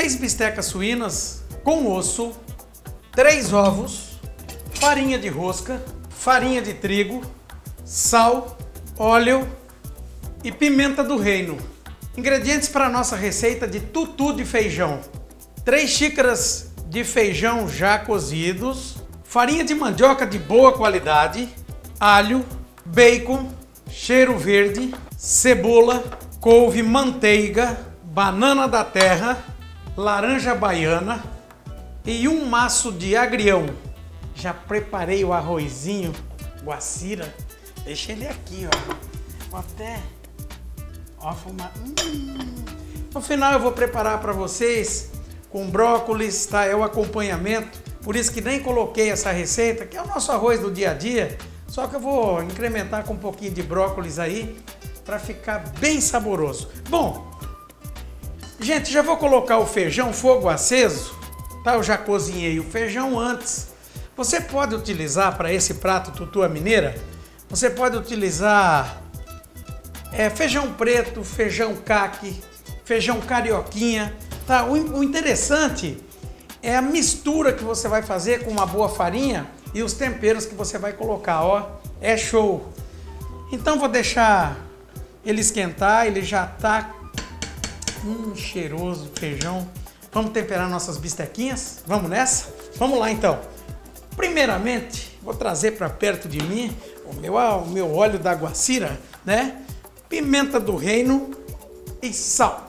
6 bistecas suínas com osso, 3 ovos, farinha de rosca, farinha de trigo, sal, óleo e pimenta do reino. Ingredientes para a nossa receita de tutu de feijão: 3 xícaras de feijão já cozidos, farinha de mandioca de boa qualidade, alho, bacon, cheiro verde, cebola, couve, manteiga, banana da terra, laranja baiana e um maço de agrião. Já preparei o arrozinho guacira, deixa ele aqui, ó. Vou até fumar. No final eu vou preparar para vocês com brócolis, tá? É o acompanhamento, por isso que nem coloquei essa receita, que é o nosso arroz do dia a dia, só que eu vou incrementar com um pouquinho de brócolis aí, para ficar bem saboroso. Bom, gente, já vou colocar o feijão fogo aceso, tá? Eu já cozinhei o feijão antes. Você pode utilizar para esse prato tutu à mineira, você pode utilizar feijão preto, feijão caqui, feijão carioquinha, tá? O interessante é a mistura que você vai fazer com uma boa farinha e os temperos que você vai colocar, ó, é show. Então vou deixar ele esquentar, ele já tá cheiroso feijão. Vamos temperar nossas bistequinhas? Vamos nessa? Vamos lá então. Primeiramente, vou trazer para perto de mim o meu óleo da guacira, né? Pimenta do reino e sal.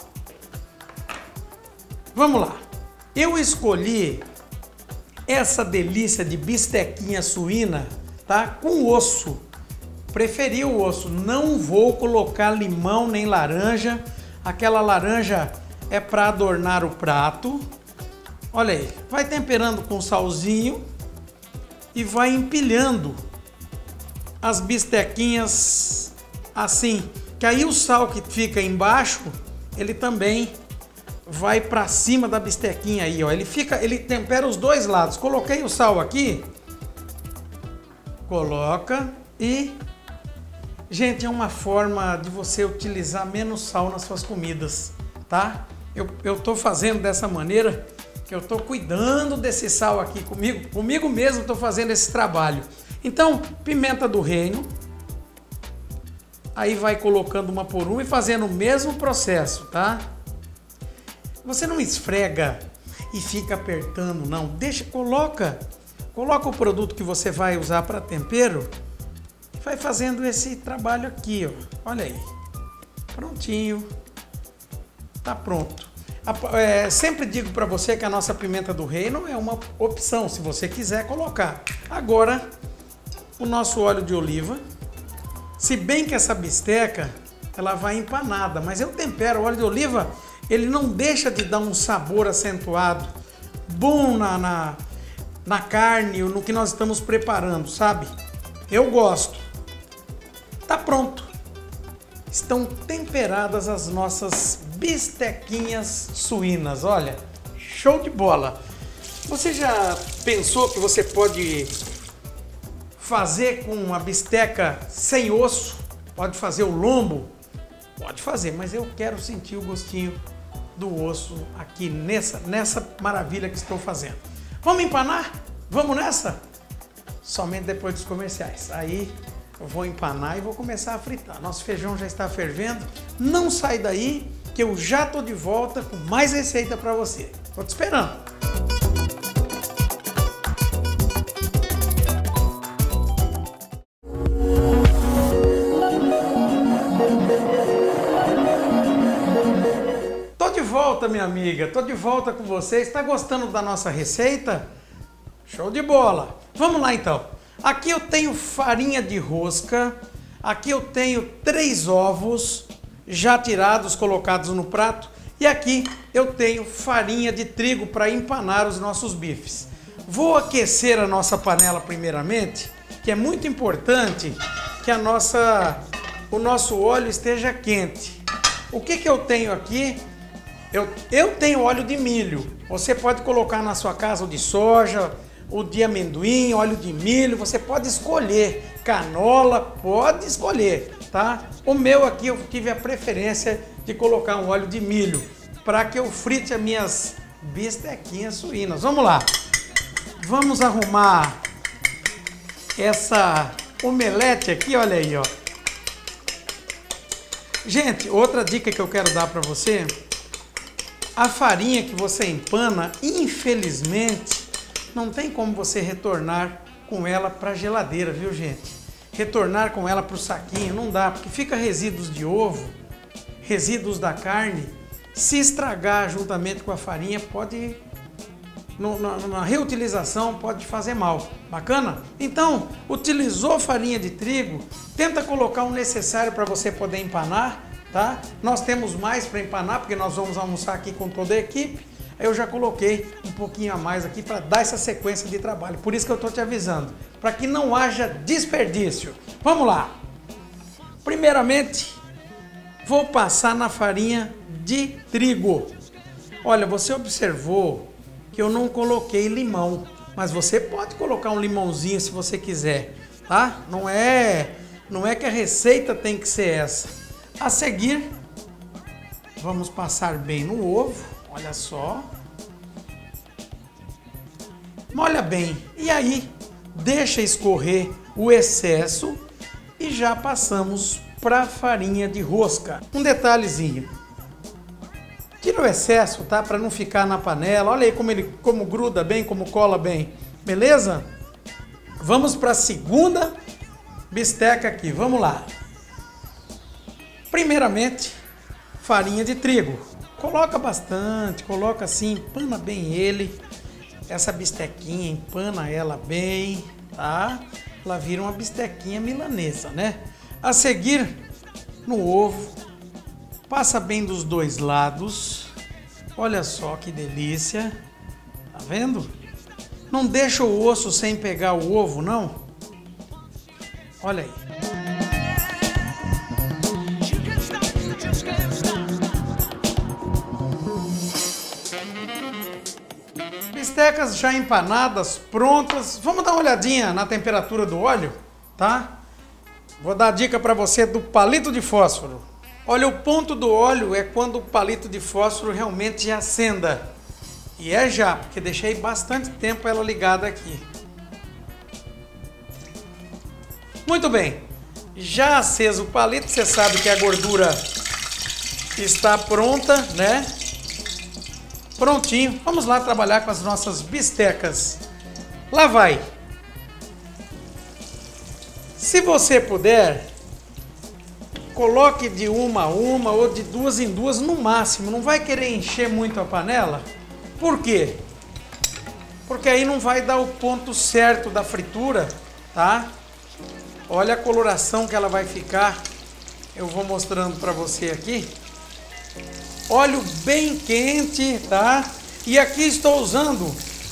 Vamos lá. Eu escolhi essa delícia de bistequinha suína, tá? Com osso. Preferi o osso. Não vou colocar limão nem laranja. Aquela laranja é para adornar o prato. Olha aí. Vai temperando com salzinho e vai empilhando as bistequinhas assim. Que aí o sal que fica embaixo, ele também vai para cima da bistequinha aí, ó. Ele tempera os dois lados. Coloquei o sal aqui. Coloca e... Gente, é uma forma de você utilizar menos sal nas suas comidas, tá? Eu tô fazendo dessa maneira, que eu tô cuidando desse sal aqui comigo mesmo tô fazendo esse trabalho. Então, pimenta do reino. Aí vai colocando uma por uma e fazendo o mesmo processo, tá? Você não esfrega e fica apertando, não. Deixa, coloca o produto que você vai usar para tempero e vai fazendo esse trabalho aqui, ó. Olha aí. Prontinho. Tá pronto. Sempre digo para você que a nossa pimenta do reino é uma opção, se você quiser colocar. Agora, o nosso óleo de oliva. Se bem que essa bisteca, ela vai empanada, mas eu tempero. O óleo de oliva, ele não deixa de dar um sabor acentuado, bom na carne, no que nós estamos preparando, sabe? Eu gosto. Tá pronto. Estão temperadas as nossas bistequinhas suínas, olha, show de bola. Você já pensou que você pode fazer com uma bisteca sem osso? Pode fazer o lombo? Pode fazer, mas eu quero sentir o gostinho do osso aqui nessa maravilha que estou fazendo. Vamos empanar? Vamos nessa? Somente depois dos comerciais. Aí eu vou empanar e vou começar a fritar. Nosso feijão já está fervendo. Não sai daí que eu já estou de volta com mais receita para você. Estou te esperando. Minha amiga, tô de volta com vocês. Está gostando da nossa receita? Show de bola! Vamos lá então. Aqui eu tenho farinha de rosca, aqui eu tenho 3 ovos já tirados, colocados no prato, e aqui eu tenho farinha de trigo para empanar os nossos bifes. Vou aquecer a nossa panela primeiramente, que é muito importante que o nosso óleo esteja quente. O que eu tenho aqui? Eu tenho óleo de milho. Você pode colocar na sua casa o de soja, o de amendoim, óleo de milho. Você pode escolher. Canola, pode escolher, tá? O meu aqui eu tive a preferência de colocar um óleo de milho para que eu frite bistequinhas suínas. Vamos lá. Vamos arrumar essa omelete aqui, olha aí, ó. Gente, outra dica que eu quero dar para você, a farinha que você empana, infelizmente, não tem como você retornar com ela para a geladeira, viu, gente? Retornar com ela para o saquinho, não dá, porque fica resíduos de ovo, resíduos da carne, se estragar juntamente com a farinha, pode, na reutilização, pode fazer mal. Bacana? Então, utilizou farinha de trigo, tenta colocar o necessário para você poder empanar, tá? Nós temos mais para empanar, porque nós vamos almoçar aqui com toda a equipe. Eu já coloquei um pouquinho a mais aqui para dar essa sequência de trabalho. Por isso que eu estou te avisando, para que não haja desperdício. Vamos lá! Primeiramente, vou passar na farinha de trigo. Olha, você observou que eu não coloquei limão, mas você pode colocar um limãozinho se você quiser, tá? Não é que a receita tem que ser essa. A seguir, vamos passar bem no ovo, olha só. Molha bem e aí deixa escorrer o excesso e já passamos para a farinha de rosca. Um detalhezinho. Tira o excesso, tá? Para não ficar na panela. Olha aí como gruda bem, como cola bem. Beleza? Vamos para a segunda bisteca aqui. Vamos lá. Primeiramente, farinha de trigo. Coloca bastante, coloca assim, empana bem ele. Essa bistequinha, empana ela bem, tá? Ela vira uma bistequinha milanesa, né? A seguir, no ovo, passa bem dos dois lados. Olha só que delícia. Tá vendo? Não deixa o osso sem pegar o ovo, não. Olha aí. Bistecas já empanadas, prontas. Vamos dar uma olhadinha na temperatura do óleo, tá? Vou dar a dica para você do palito de fósforo. Olha, o ponto do óleo é quando o palito de fósforo realmente acenda. E é já, porque deixei bastante tempo ela ligada aqui. Muito bem. Já aceso o palito, você sabe que a gordura está pronta, né? Prontinho. Vamos lá trabalhar com as nossas bistecas. Lá vai. Se você puder, coloque de uma a uma ou de duas em duas no máximo. Não vai querer encher muito a panela. Por quê? Porque aí não vai dar o ponto certo da fritura, tá? Olha a coloração que ela vai ficar. Eu vou mostrando para você aqui. Óleo bem quente, tá? E aqui estou usando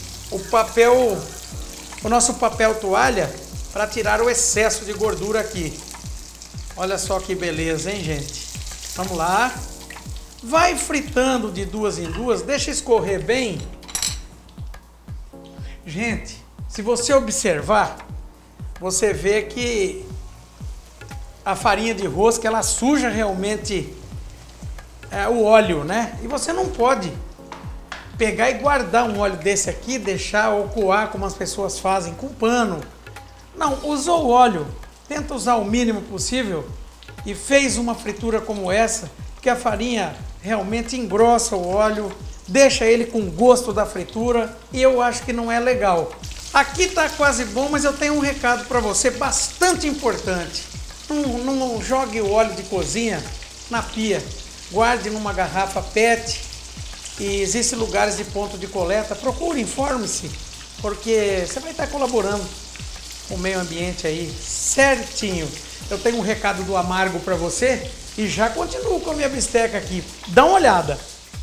o nosso papel toalha para tirar o excesso de gordura aqui. Olha só que beleza, hein, gente? Vamos lá. Vai fritando de duas em duas, deixa escorrer bem. Gente, se você observar, você vê que a farinha de rosca, ela suja realmente o óleo, né? E você não pode pegar e guardar um óleo desse aqui, deixar ou coar como as pessoas fazem com pano. Não, usou o óleo, tenta usar o mínimo possível e fez uma fritura como essa, porque a farinha realmente engrossa o óleo, deixa ele com gosto da fritura e eu acho que não é legal. Aqui tá quase bom, mas eu tenho um recado para você bastante importante. Não jogue o óleo de cozinha na pia. Guarde numa garrafa PET e existem lugares de ponto de coleta. Procure, informe-se, porque você vai estar colaborando com o meio ambiente aí certinho. Eu tenho um recado do Amargo para você e já continuo com a minha bisteca aqui. Dá uma olhada.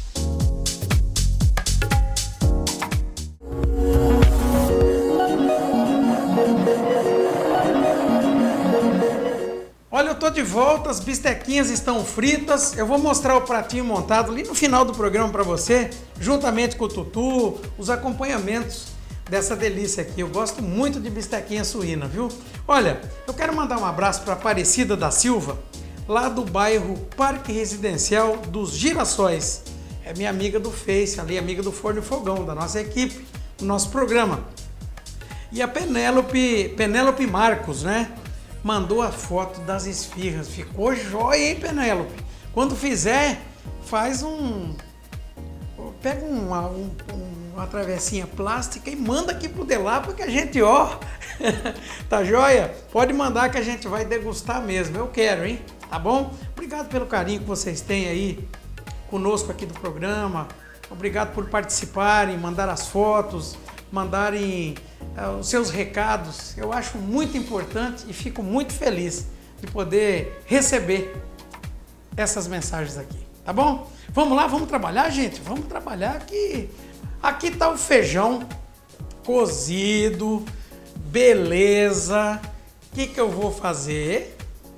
Olha, eu tô de volta, as bistequinhas estão fritas. Eu vou mostrar o pratinho montado ali no final do programa para você, juntamente com o tutu, os acompanhamentos dessa delícia aqui. Eu gosto muito de bistequinha suína, viu? Olha, eu quero mandar um abraço para Aparecida da Silva, lá do bairro Parque Residencial dos Girassóis. é minha amiga do Face, ali, amiga do Forno e Fogão, da nossa equipe, do nosso programa. E a Penélope Marcos, né? Mandou a foto das esfirras. Ficou jóia, hein, Penélope? Quando fizer, faz pega uma travessinha plástica e manda aqui pro Delapa que a gente, ó, tá jóia? Pode mandar que a gente vai degustar mesmo. Eu quero, hein? Tá bom? Obrigado pelo carinho que vocês têm aí conosco aqui do programa. Obrigado por participarem, mandar as fotos, mandarem os seus recados. Eu acho muito importante e fico muito feliz de poder receber essas mensagens aqui, tá bom? Vamos lá, vamos trabalhar, gente? Vamos trabalhar aqui. Aqui tá o feijão cozido, beleza. O que eu vou fazer?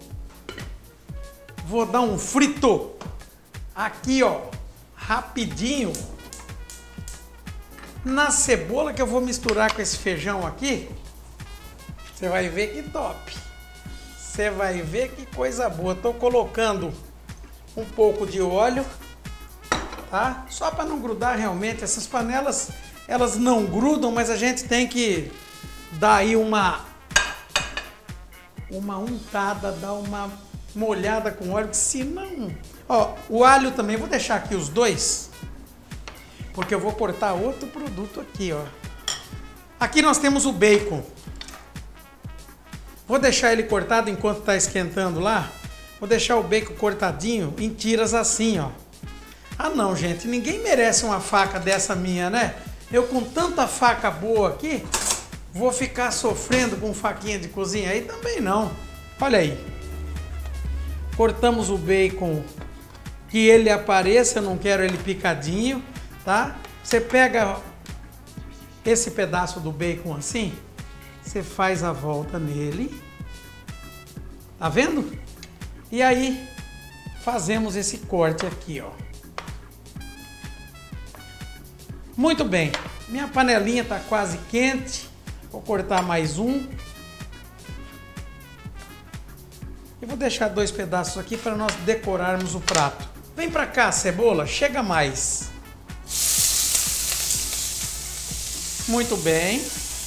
Vou dar um frito aqui, ó, rapidinho, na cebola que eu vou misturar com esse feijão aqui. Você vai ver que top. Você vai ver que coisa boa. Tô colocando um pouco de óleo, tá? Só para não grudar realmente. Essas panelas, elas não grudam, mas a gente tem que dar aí uma untada, dar uma molhada com óleo, que senão... Ó, o alho também, vou deixar aqui os dois, porque eu vou cortar outro produto aqui, ó. Aqui nós temos o bacon. Vou deixar ele cortado enquanto está esquentando lá. Vou deixar o bacon cortadinho em tiras assim, ó. Ah não, gente, ninguém merece uma faca dessa minha, né? Eu com tanta faca boa aqui, vou ficar sofrendo com faquinha de cozinha aí também não. Olha aí. Cortamos o bacon que ele apareça, eu não quero ele picadinho, tá? Você pega esse pedaço do bacon assim, você faz a volta nele, tá vendo? E aí fazemos esse corte aqui, ó. Muito bem, minha panelinha tá quase quente, vou cortar mais um. E vou deixar dois pedaços aqui para nós decorarmos o prato. Vem pra cá, cebola, chega mais. Muito bem.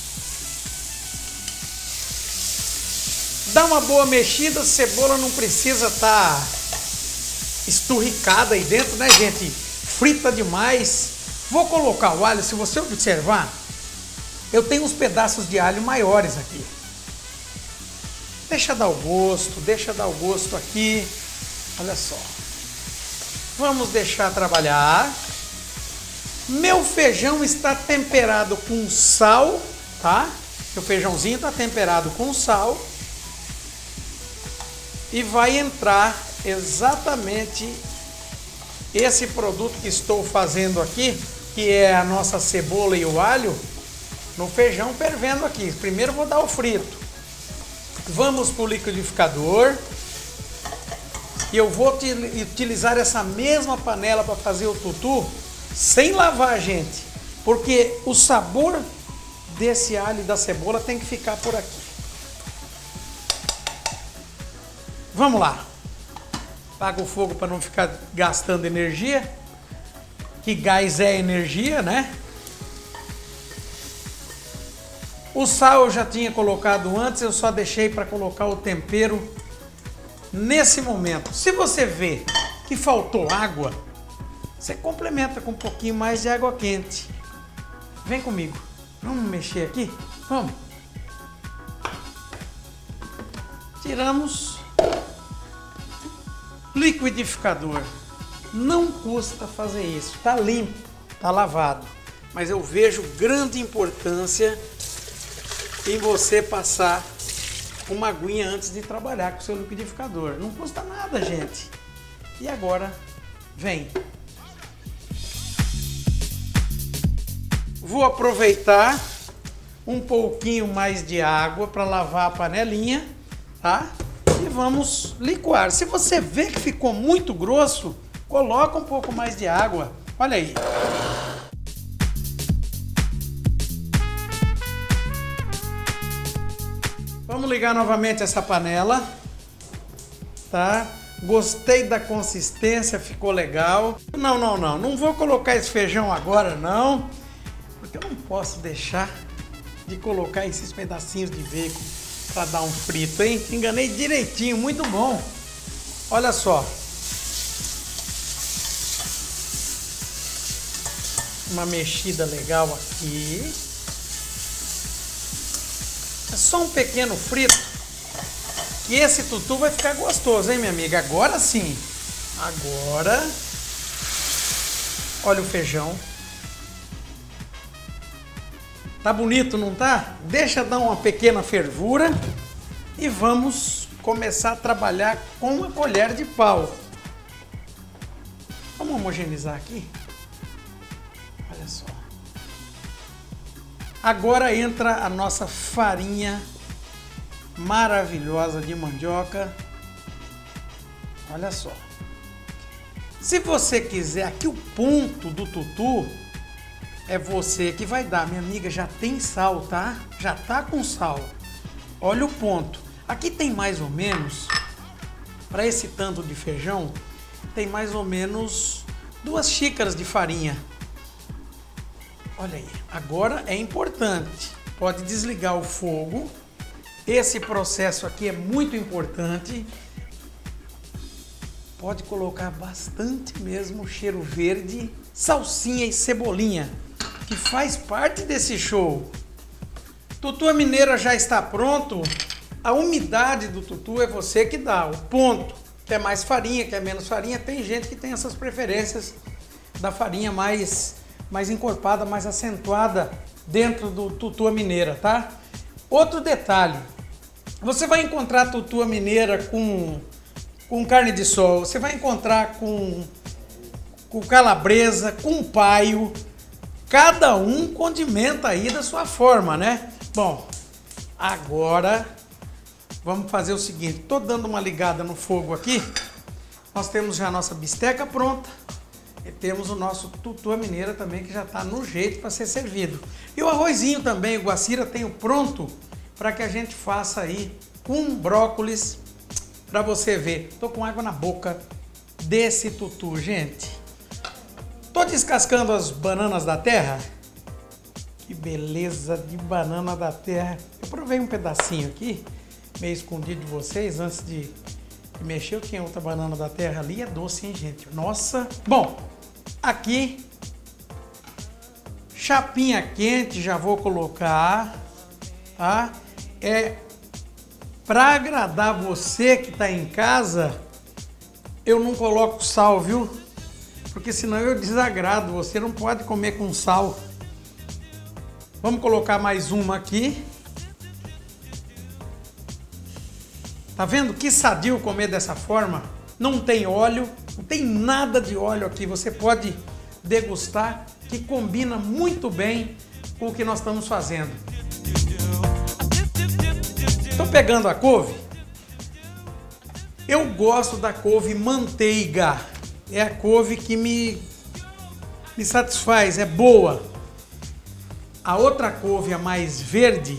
Dá uma boa mexida, a cebola não precisa estar esturricada aí dentro, né, gente? Frita demais. Vou colocar o alho, se você observar, eu tenho uns pedaços de alho maiores aqui. Deixa dar o gosto aqui. Olha só. Vamos deixar trabalhar. Meu feijão está temperado com sal, tá? O feijãozinho está temperado com sal. E vai entrar exatamente esse produto que estou fazendo aqui, que é a nossa cebola e o alho, no feijão fervendo aqui. Primeiro vou dar o frito. Vamos para o liquidificador. E eu vou utilizar essa mesma panela para fazer o tutu sem lavar, gente. Porque o sabor desse alho e da cebola tem que ficar por aqui. Vamos lá. Apaga o fogo para não ficar gastando energia. Que gás é energia, né? O sal eu já tinha colocado antes, eu só deixei para colocar o tempero nesse momento. Se você vê que faltou água, você complementa com um pouquinho mais de água quente. Vem comigo. Vamos mexer aqui? Vamos. Tiramos. Liquidificador. Não custa fazer isso. Tá limpo, tá lavado. Mas eu vejo grande importância em você passar uma aguinha antes de trabalhar com o seu liquidificador. Não custa nada, gente. E agora, vem. Vou aproveitar um pouquinho mais de água para lavar a panelinha, tá? E vamos licoar. Se você vê que ficou muito grosso, coloca um pouco mais de água. Olha aí. Vamos ligar novamente essa panela, tá? Gostei da consistência, ficou legal. Não vou colocar esse feijão agora não, porque eu não posso deixar de colocar esses pedacinhos de bacon para dar um frito, hein? Enganei direitinho, muito bom. Olha só. Uma mexida legal aqui. É só um pequeno frito. E esse tutu vai ficar gostoso, hein, minha amiga? Agora sim. Agora. Olha o feijão. Tá bonito, não tá? Deixa dar uma pequena fervura. E vamos começar a trabalhar com uma colher de pau. Vamos homogeneizar aqui. Olha só. Agora entra a nossa farinha maravilhosa de mandioca. Olha só. Se você quiser, aqui o ponto do tutu é você que vai dar. Minha amiga, já tem sal, tá? Já tá com sal. Olha o ponto. Aqui tem mais ou menos, para esse tanto de feijão, tem mais ou menos 2 xícaras de farinha. Olha aí, agora é importante, pode desligar o fogo, esse processo aqui é muito importante, pode colocar bastante mesmo cheiro verde, salsinha e cebolinha, que faz parte desse show. Tutu mineira já está pronto, a umidade do tutu é você que dá, o ponto, quer mais farinha, quer menos farinha, tem gente que tem essas preferências da farinha mais encorpada, mais acentuada dentro do tutu mineira, tá? Outro detalhe, você vai encontrar tutu mineira com carne de sol, você vai encontrar com calabresa, com paio, cada um condimenta aí da sua forma, né? Bom, agora vamos fazer o seguinte, tô dando uma ligada no fogo aqui, nós temos já a nossa bisteca pronta, e temos o nosso tutu mineira também, que já está no jeito para ser servido. E o arrozinho também, o Guacira, tenho pronto para que a gente faça aí com brócolis, para você ver. Tô com água na boca desse tutu, gente. Tô descascando as bananas da terra. Que beleza de banana da terra. Eu provei um pedacinho aqui, meio escondido de vocês, antes de mexer. Eu tinha outra banana da terra ali, é doce, hein, gente? Nossa! Bom, aqui, chapinha quente, já vou colocar, tá? Para agradar você que tá em casa, eu não coloco sal, viu? Porque senão eu desagrado, você não pode comer com sal. Vamos colocar mais uma aqui. Tá vendo que sadio comer dessa forma? Não tem óleo, não tem nada de óleo aqui. Você pode degustar, que combina muito bem com o que nós estamos fazendo. Estou pegando a couve. Eu gosto da couve manteiga. É a couve que me satisfaz, é boa. A outra couve, a mais verde,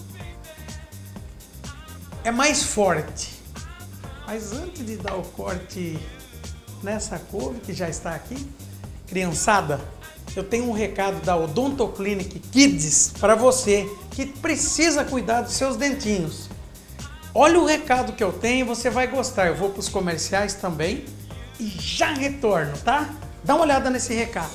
é mais forte. Mas antes de dar o corte nessa couve que já está aqui, criançada, eu tenho um recado da Odontoclinic Kids para você que precisa cuidar dos seus dentinhos. Olha o recado que eu tenho, você vai gostar. Eu vou para os comerciais também e já retorno, tá? Dá uma olhada nesse recado.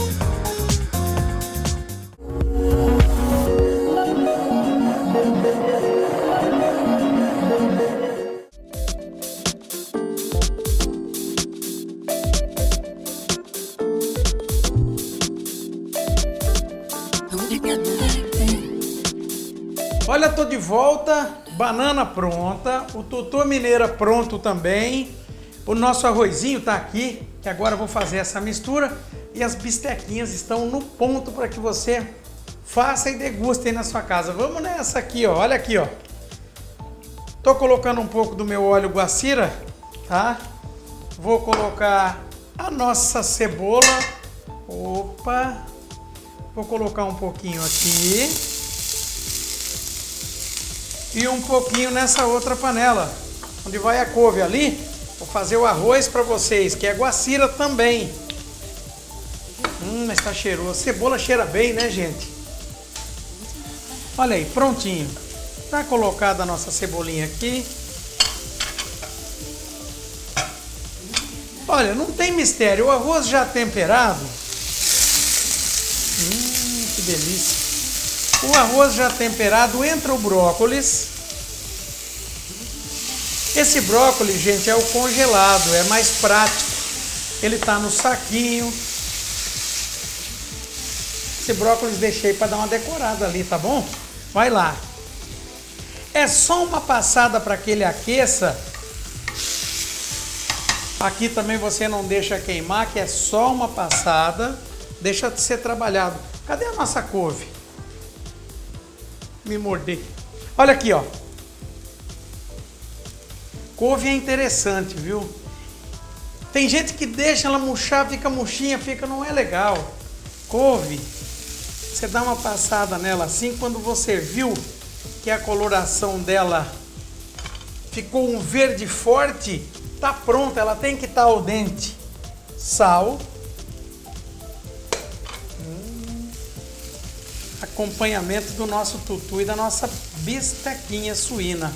Olha, tô de volta, banana pronta, o tutu mineira pronto também, o nosso arrozinho tá aqui, que agora eu vou fazer essa mistura, e as bistequinhas estão no ponto para que você faça e deguste aí na sua casa. Vamos nessa aqui, ó, olha aqui, ó. Tô colocando um pouco do meu óleo Guacira, tá? Vou colocar a nossa cebola, opa, vou colocar um pouquinho aqui. E um pouquinho nessa outra panela, onde vai a couve ali, Vou fazer o arroz para vocês, que é guacira também. Mas tá cheiroso. Cebola cheira bem, né, gente? Olha aí, prontinho. Tá colocada a nossa cebolinha aqui. Olha, não tem mistério. O arroz já temperado. Que delícia. O arroz já temperado, entra o brócolis. Esse brócolis, gente, é o congelado, é mais prático. Ele tá no saquinho. Esse brócolis deixei para dar uma decorada ali, tá bom? Vai lá. É só uma passada para que ele aqueça. Aqui também você não deixa queimar, que é só uma passada. Deixa de ser trabalhado. Cadê a nossa couve? Me morder. Olha aqui, ó. Couve é interessante, viu? Tem gente que deixa ela murchar, fica murchinha, não é legal. Couve, você dá uma passada nela assim, quando você viu que a coloração dela ficou um verde forte, tá pronta, ela tem que estar al dente. Sal. Acompanhamento do nosso tutu e da nossa bistequinha suína.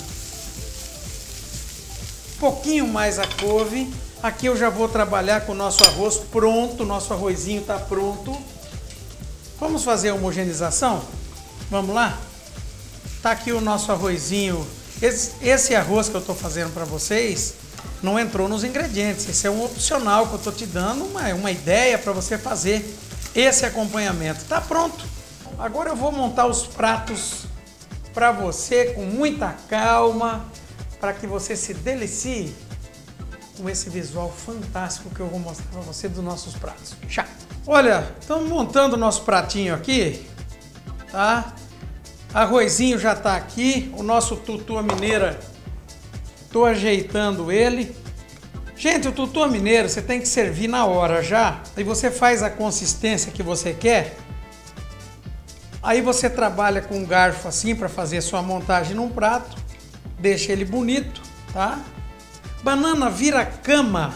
Um pouquinho mais a couve. Aqui eu já vou trabalhar com o nosso arroz pronto, nosso arrozinho está pronto. Vamos fazer a homogeneização? Vamos lá? Tá aqui o nosso arrozinho. Esse arroz que eu estou fazendo para vocês não entrou nos ingredientes. Esse é um opcional que eu estou te dando, uma ideia para você fazer esse acompanhamento. Tá pronto. Agora eu vou montar os pratos para você com muita calma, para que você se delicie com esse visual fantástico que eu vou mostrar para você dos nossos pratos. Tchau! Olha, estamos montando o nosso pratinho aqui, tá? Arrozinho já está aqui, o nosso tutu à mineira, estou ajeitando ele. Gente, o tutu à mineira você tem que servir na hora já, aí você faz a consistência que você quer. Aí você trabalha com um garfo assim para fazer sua montagem num prato, deixa ele bonito, tá? Banana vira cama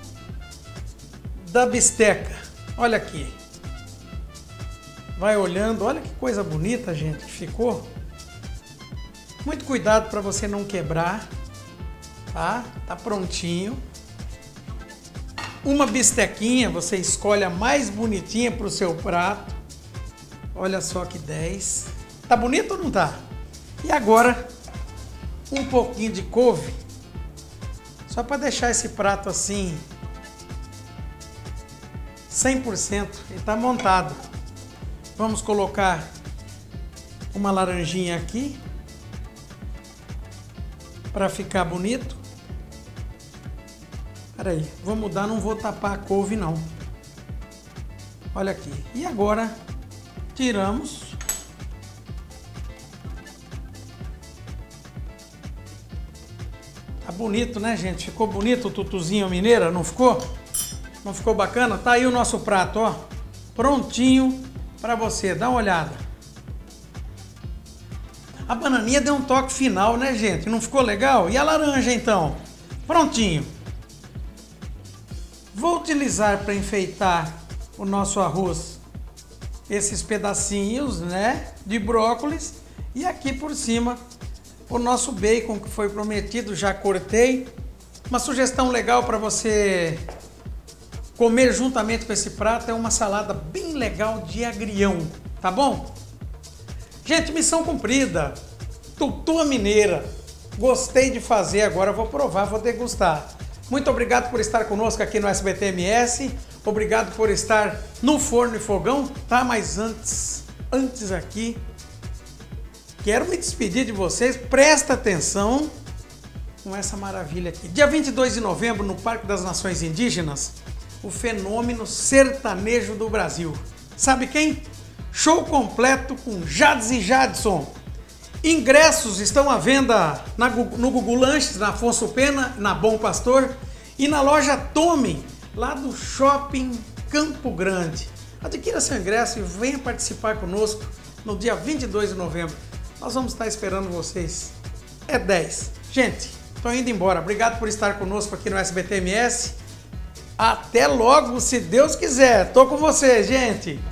da bisteca. Olha aqui. Vai olhando, olha que coisa bonita, gente, que ficou. Muito cuidado para você não quebrar, tá? Tá prontinho. Uma bistequinha, você escolhe a mais bonitinha para o seu prato. Olha só que 10. Tá bonito ou não tá? E agora, um pouquinho de couve. Só para deixar esse prato assim, 100%. Ele tá montado. Vamos colocar uma laranjinha aqui. Para ficar bonito. Peraí, vou mudar, não vou tapar a couve não. Olha aqui. E agora... tiramos. Tá bonito, né, gente? Ficou bonito o tutuzinho mineira, não ficou? Não ficou bacana? Tá aí o nosso prato, ó. Prontinho para você. Dá uma olhada. A bananinha deu um toque final, né, gente? Não ficou legal? E a laranja, então? Prontinho. Vou utilizar para enfeitar o nosso arroz esses pedacinhos, né, de brócolis, e aqui por cima o nosso bacon que foi prometido, já cortei. Uma sugestão legal para você comer juntamente com esse prato é uma salada bem legal de agrião, tá bom? Gente, missão cumprida. Tutu à mineira. Gostei de fazer, agora vou provar, vou degustar. Muito obrigado por estar conosco aqui no SBT-MS. Obrigado por estar no Forno e Fogão, tá? Mas antes aqui, quero me despedir de vocês. Presta atenção com essa maravilha aqui. Dia 22 de novembro, no Parque das Nações Indígenas, o fenômeno sertanejo do Brasil. Sabe quem? Show completo com Jades e Jadson. Ingressos estão à venda no Gugu Lanches, na Afonso Pena, na Bom Pastor e na loja Tome, lá do Shopping Campo Grande. Adquira seu ingresso e venha participar conosco no dia 22 de novembro. Nós vamos estar esperando vocês. É 10. Gente, Tô indo embora. Obrigado por estar conosco aqui no SBT MS. Até logo, se Deus quiser. Tô com você, gente.